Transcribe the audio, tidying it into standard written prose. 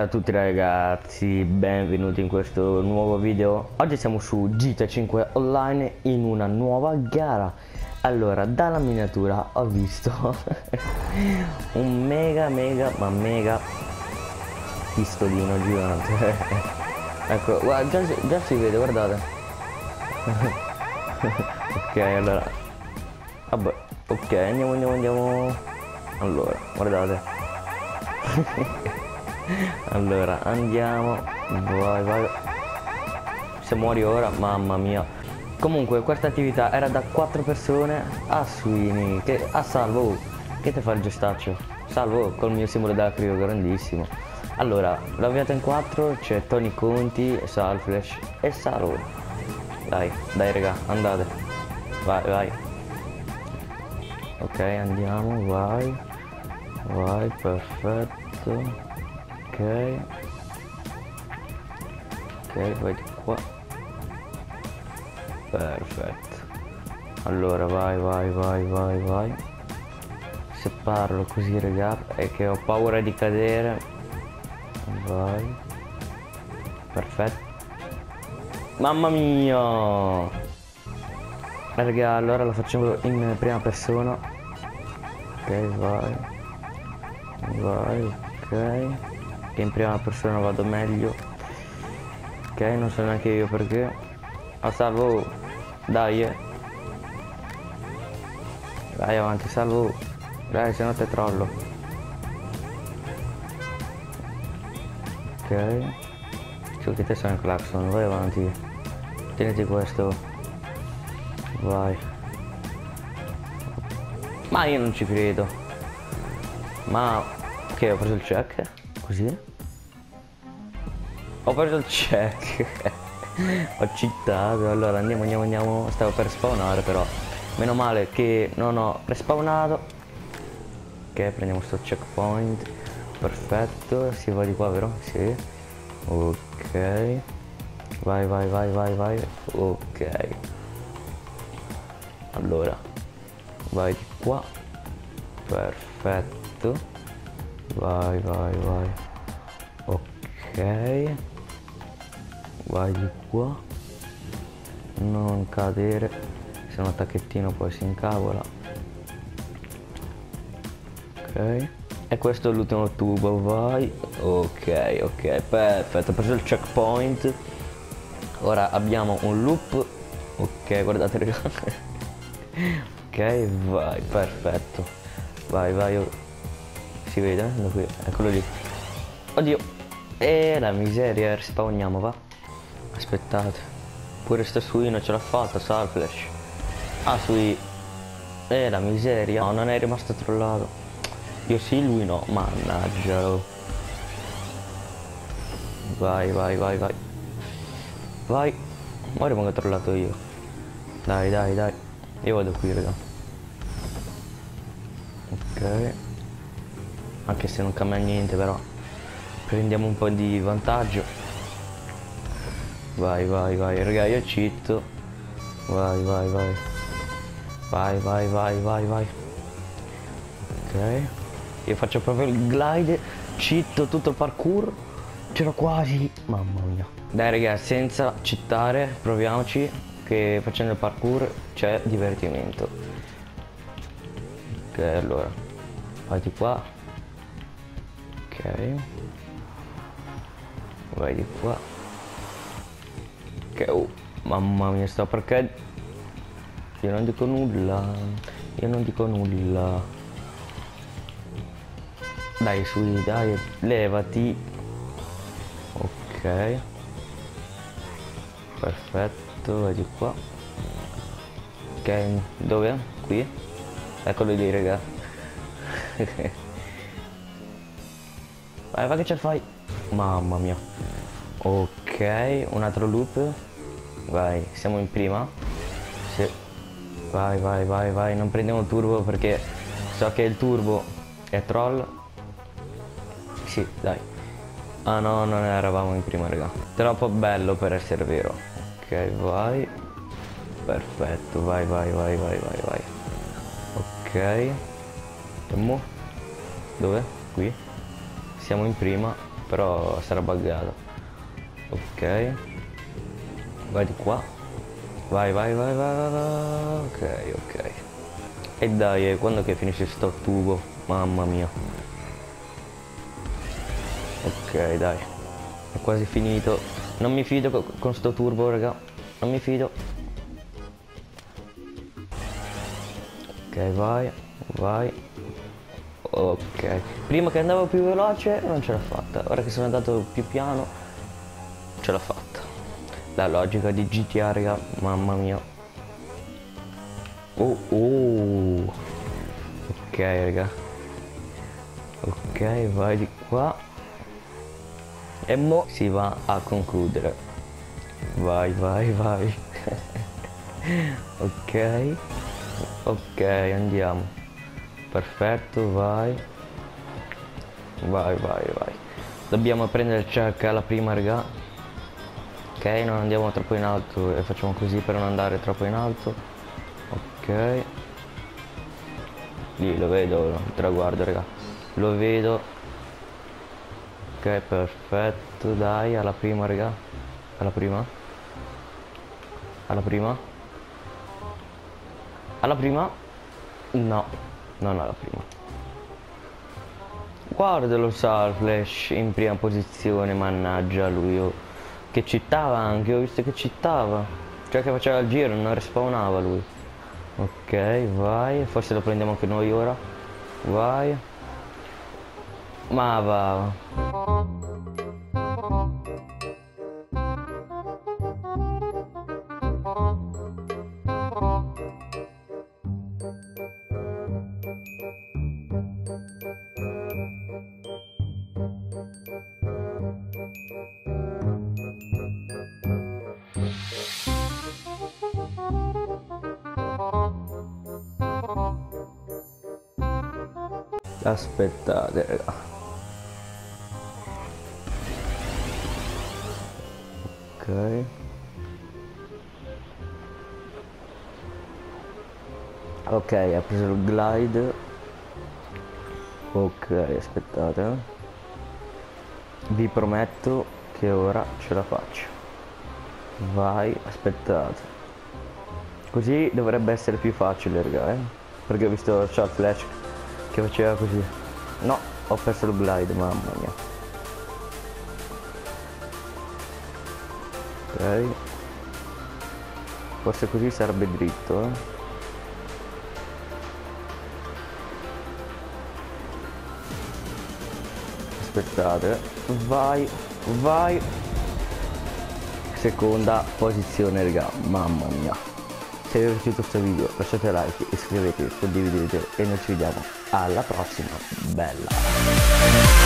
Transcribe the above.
Bella a tutti ragazzi, benvenuti in questo nuovo video. Oggi siamo su GTA 5 Online in una nuova gara. Allora, dalla miniatura ho visto un mega pistolino gigante. Ecco, guarda, già si vede, guardate. Ok, allora. Vabbè, ok, andiamo. Allora, guardate. Allora andiamo, vai. Se muori ora, mamma mia. Comunque questa attività era da 4 persone a Sweeney, che a Salvo, che te fa il gestaccio? Salvo col mio simbolo da Crio grandissimo. Allora, l'avviata in 4 c'è Tony Conti, Salflash e Salvo. Dai raga, andate. Vai. Ok, andiamo, vai, perfetto. Ok, vai di qua. Perfetto. Allora vai. Se parlo così raga è che ho paura di cadere. Vai. Perfetto. Mamma mia. Raga, allora lo facciamo in prima persona. Ok, vai, ok. Che in prima persona vado meglio. Ok, non so neanche io perché. Salvo. Dai. Vai avanti, Salvo. Dai, se no te trollo. Ok. Su che te sei un clacson, vai avanti. Tieniti questo. Vai. Ma io non ci credo. Ma ok, ho preso il check. Così? Ho preso il check. Ho cheatato. Allora andiamo. Stavo per spawnare però. Meno male che non ho respawnato. Ok, prendiamo sto checkpoint. Perfetto. Si va di qua, vero? Sì. Ok. Vai. Ok. Allora. Vai di qua. Perfetto. Vai. Ok. Vai di qua. Non cadere. Se un attacchettino poi si incavola. Ok. E questo è l'ultimo tubo, vai. Ok, perfetto. Ho preso il checkpoint. Ora abbiamo un loop. Ok, guardate raga. Ok, vai, perfetto. Vai. Si vede? Da qui, eccolo lì. Oddio. E la miseria, respawniamo, va. Aspettate. Pure sto suino ce l'ha fatta, Salflash. Sui. La miseria. No, non è rimasto trollato. Io sì, lui no. Mannaggia. Vai. Vai. Ma rimango trollato io. Dai. Io vado qui, raga. Ok. Anche se non cambia niente, però prendiamo un po' di vantaggio. Vai, raga, io cheato. Vai. Ok. Io faccio proprio il glide, cheato tutto il parkour. C'ero quasi. Mamma mia. Dai raga, senza cheatare, proviamoci. Che facendo il parkour c'è divertimento. Ok, allora. Vai di qua. Ok. Vai di qua. Ok, mamma mia, sto perché io non dico nulla. Dai, su, dai, levati. Ok. Perfetto, vai di qua. Ok, dove? Qui? Eccolo lì, raga. Vai che ce la fai. Mamma mia. Ok, un altro loop. Vai, siamo in prima. Sì. Vai. Non prendiamo il turbo perché so che il turbo è troll. Sì, dai. Ah no, non eravamo in prima, raga. Troppo bello per essere vero. Ok, vai. Perfetto, vai. Ok. E mo? Dove? Qui. Siamo in prima. però sarà buggato. Ok, vai di qua, vai vai vai vai vai, vai. Ok, ok, e dai, quando che finisce sto tubo, mamma mia. Ok, dai, è quasi finito. Non mi fido con sto turbo, raga, non mi fido. Ok, vai, vai. Ok, prima che andavo più veloce non ce l'ho fatta, ora che sono andato più piano ce l'ho fatta. La logica di GTA, raga, mamma mia. Oh, oh. Ok, raga. Ok, vai di qua. E mo si va a concludere. Vai, vai, vai. Ok. Ok, andiamo. Perfetto, vai. Vai, vai, vai. Dobbiamo prendere il check alla prima, raga. Ok, non andiamo troppo in alto e facciamo così per non andare troppo in alto. Ok. Lì lo vedo, il traguardo, raga. Lo vedo. Ok, perfetto, dai, alla prima, raga. Alla prima. Alla prima. Alla prima. No, non alla prima. Guardalo, Sarflash in prima posizione, mannaggia lui. Oh. Che cittava anche, ho visto che cittava. Cioè che faceva il giro, non respawnava lui. Ok, vai, forse lo prendiamo anche noi ora. Vai. Ma va. Aspettate, raga. Ok. Ok, ha preso il glide. Ok, aspettate. Vi prometto che ora ce la faccio. Vai, aspettate. Così dovrebbe essere più facile, raga, perché ho visto Shot Flash che faceva così. No, ho perso il glide, mamma mia. Ok. Forse così sarebbe dritto, Aspettate. Vai, vai. Seconda posizione, raga, mamma mia. Se vi è piaciuto questo video lasciate like, iscrivetevi, condividete e noi ci vediamo alla prossima. Bella.